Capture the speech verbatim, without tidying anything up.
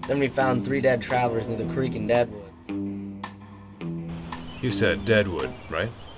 Then we found three dead travelers near the creek in Deadwood. You said Deadwood, right?